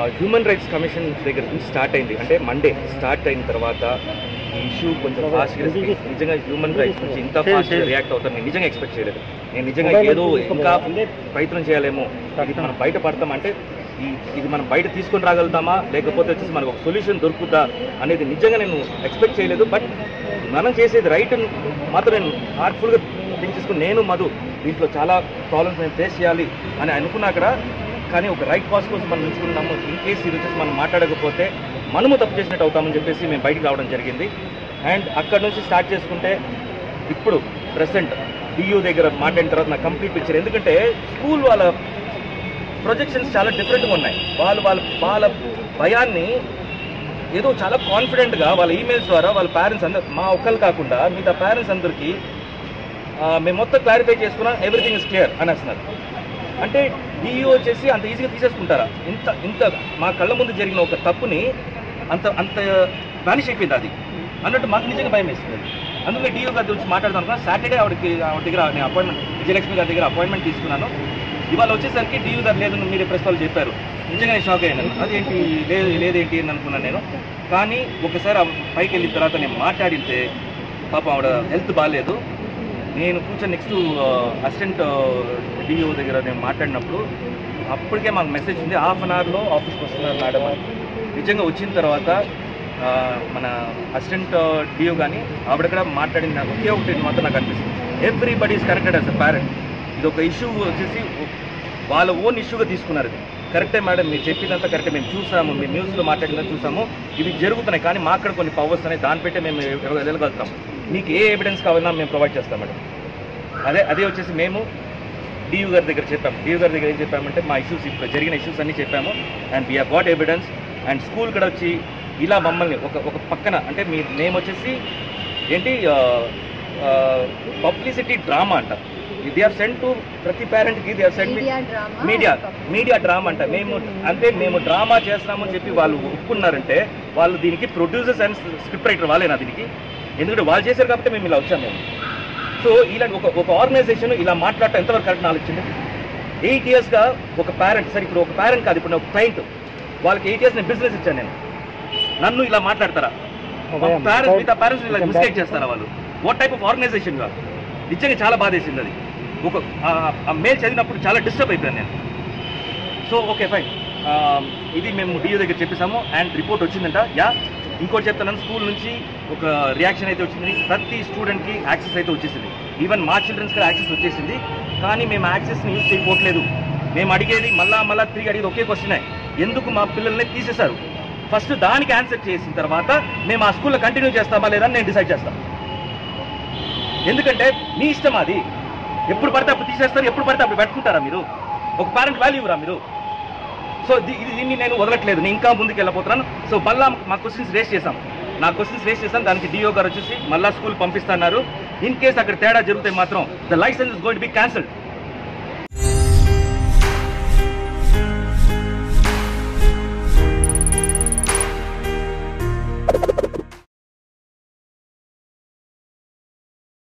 Human rights commission దగ్గర నుంచి start అయింది. అంటే మండే స్టార్ట్ అయిన తర్వాత ఈ ఇష్యూ కొంచెం ఫాస్ట్గా నిజంగా హ్యూమన్ రైట్స్ నుంచి ఇంత ఫాస్ట్గా రియాక్ట్ అవుతాను నేను నిజంగా ఎక్స్పెక్ట్ చేయలేదు. నేను నిజంగా ఏదో ఇంకా ప్రయత్నం చేయాలేమో, ఇది మనం బయట పడతామంటే ఇది మనం బయట తీసుకొని రాగలుగుతామా, లేకపోతే వచ్చేసి మనకు ఒక సొల్యూషన్ దొరుకుతా అనేది నిజంగా నేను ఎక్స్పెక్ట్ చేయలేదు. బట్ మనం చేసేది రైట్ మాత్రం నేను హార్ట్ఫుల్గా థింక్ చేసుకుని నేను మధు దీంట్లో చాలా ప్రాబ్లమ్స్ నేను ఫేస్ చేయాలి అని అనుకున్నా అక్కడ. కానీ ఒక రైట్ కాజ్ కోసం మనం నిలుచుకున్నాము. ఇన్ కేసు ఇది వచ్చేసి మనం మాట్లాడకపోతే మనము తప్పు చేసినట్టు అవుతామని చెప్పేసి మేము బయటికి రావడం జరిగింది. అండ్ అక్కడ నుంచి స్టార్ట్ చేసుకుంటే ఇప్పుడు ప్రెసెంట్ డియూ దగ్గర మాట్లాడిన తర్వాత నాకు కంప్లీట్ పిక్చర్. ఎందుకంటే స్కూల్ వాళ్ళ ప్రొజెక్షన్స్ చాలా డిఫరెంట్గా ఉన్నాయి. వాళ్ళ భయాన్ని ఏదో చాలా కాన్ఫిడెంట్గా వాళ్ళ ఈమెయిల్స్ ద్వారా వాళ్ళ పేరెంట్స్ అందరు, మా ఒక్కరు కాకుండా మిగతా పేరెంట్స్ అందరికీ మేము మొత్తం క్లారిఫై చేసుకున్నాం, ఎవ్రీథింగ్ ఇస్ క్లియర్ అని వస్తున్నారు. అంటే డిఈఓ వచ్చేసి అంత ఈజీగా తీసేసుకుంటారా? ఇంత మా కళ్ళ ముందు జరిగిన ఒక తప్పుని అంత వానిష్ అయిపోయింది అది అన్నట్టు మాకు నిజంగా భయం వేస్తుంది. అందుకే డిఓ గారి గురించి మాట్లాడదాం. సాటర్డే ఆవిడ దగ్గర నేను అపాయింట్మెంట్, విజయలక్ష్మి గారి దగ్గర అపాయింట్మెంట్ తీసుకున్నాను. ఇవాళ వచ్చేసరికి డిఓ గారు లేదు మీరే ప్రెస్ వాళ్ళు చెప్పారు. నిజంగా నేను షాక్ అయ్యాను. అదేంటి లేదేంటి అని అనుకున్నాను నేను. కానీ ఒకసారి పైకి వెళ్ళిన తర్వాత నేను మాట్లాడితే పాపం ఆవిడ హెల్త్ బాగాలేదు. నేను కూర్చొని నెక్స్ట్ అసిస్టెంట్ డిఓ దగ్గర నేను మాట్లాడినప్పుడు అప్పటికే మాకు మెసేజ్ ఉంది, హాఫ్ అన్ అవర్లో ఆఫీస్కి వస్తున్నారు మేడం అని. నిజంగా వచ్చిన తర్వాత మన అసిస్టెంట్ డిఓ కానీ ఆవిడ కూడా మాట్లాడింది. ఒకే ఒకటి మాత్రం నాకు అనిపిస్తుంది, everybody is connected as a parent. ఇది ఒక ఇష్యూ వచ్చేసి వాళ్ళ ఓన్ ఇష్యూగా తీసుకున్నారు. ఇది కరెక్టే మేడం, మీరు చెప్పిందంతా కరెక్టే, మేము చూసాము, మీరు న్యూస్లో మాట్లాడిందని చూసాము, ఇవి జరుగుతున్నాయి. కానీ మాకు కూడా కొన్ని పవర్స్ ఉన్నాయి, దాన్ని పెట్టే మేము వెళ్ళగలుగుతాం. మీకు ఏ ఎవిడెన్స్ కావాలన్నా మేము ప్రొవైడ్ చేస్తాం మేడం. అదే వచ్చేసి మేము డియూ గారి దగ్గర చెప్పాము. డియూ గారి దగ్గర ఏం చెప్పామంటే మా ఇష్యూస్, ఇప్పుడు జరిగిన ఇష్యూస్ అన్నీ చెప్పాము. And we have got evidence. And school కూడా వచ్చి ఇలా మమ్మల్ని ఒక పక్కన అంటే మీ నేమ్ వచ్చేసి ఏంటి పబ్లిసిటీ డ్రామా అంట. దే ఆర్ సెండ్ టు ప్రతి పేరెంట్కి, they are send media drama అంట. మేము డ్రామా చేస్తున్నామని చెప్పి వాళ్ళు ఒప్పుకున్నారంటే వాళ్ళు దీనికి ప్రొడ్యూసర్స్ అండ్ స్క్రిప్ట్ రైటర్ వాళ్ళేనా దీనికి? ఎందుకంటే వాళ్ళు చేశారు కాబట్టి మేము ఇలా వచ్చాము మేము. సో ఇలాంటి ఒక ఆర్గనైజేషన్ ఇలా మాట్లాడటం ఎంతవరకు కరెక్ట్ నాకు వచ్చింది. 8 yearsగా ఒక పేరెంట్, సరే ఇప్పుడు ఒక పేరెంట్ కాదు, ఇప్పుడు ఒక క్లయింట్, వాళ్ళకి 8 years నేను బిజినెస్ ఇచ్చాను నేను. నన్ను ఇలా మాట్లాడతారా? పేరెంట్స్ మిగతా పేరెంట్స్ ఇలా మిస్టేక్ చేస్తారా వాళ్ళు? వాట్ టైప్ ఆఫ్ ఆర్గనైజేషన్గా? నిజంగా చాలా బాధేసింది అది. ఒక మెయిల్ చదివినప్పుడు చాలా డిస్టర్బ్ అయిపోయాను నేను. సో ఓకే ఫైన్, ఇది మేము డిఓ దగ్గర చెప్పేసాము. అండ్ రిపోర్ట్ వచ్చిందంట. ఇంకోటి చెప్తాను, స్కూల్ నుంచి ఒక రియాక్షన్ అయితే వచ్చింది. ప్రతి స్టూడెంట్కి యాక్సెస్ అయితే వచ్చేసింది, ఈవెన్ మా చిల్డ్రన్స్ కూడా యాక్సెస్ వచ్చేసింది. కానీ మేము యాక్సెస్ని యూజ్ చేయకపోవట్లేదు. మేము అడిగేది మళ్ళా తిరిగి అడిగేది ఒకే క్వశ్చనే, ఎందుకు మా పిల్లల్ని తీసేశారు? ఫస్ట్ దానికి ఆన్సర్ చేసిన తర్వాత మేము ఆ స్కూల్లో కంటిన్యూ చేస్తామా లేదా నేను డిసైడ్ చేస్తాను. ఎందుకంటే మీ ఇష్టం అది. ఎప్పుడు పడితే అప్పుడు తీసేస్తారు, ఎప్పుడు పడితే అప్పుడు పెట్టుకుంటారా మీరు? ఒక పేరెంట్ వాల్యూ ఇవ్వరా మీరు? సో దీన్ని నేను వదలట్లేదు, నేను ఇంకా ముందుకు వెళ్ళిపోతున్నాను. సో మళ్ళీ మా క్వశ్చన్స్ రేస్ చేశాం. దానికి డిఓ గారు వచ్చేసి మళ్ళీ స్కూల్ పంపిస్తున్నారు. ఇన్ కేసు అక్కడ తేడా జరిగితే మాత్రం the license is going to be cancelled.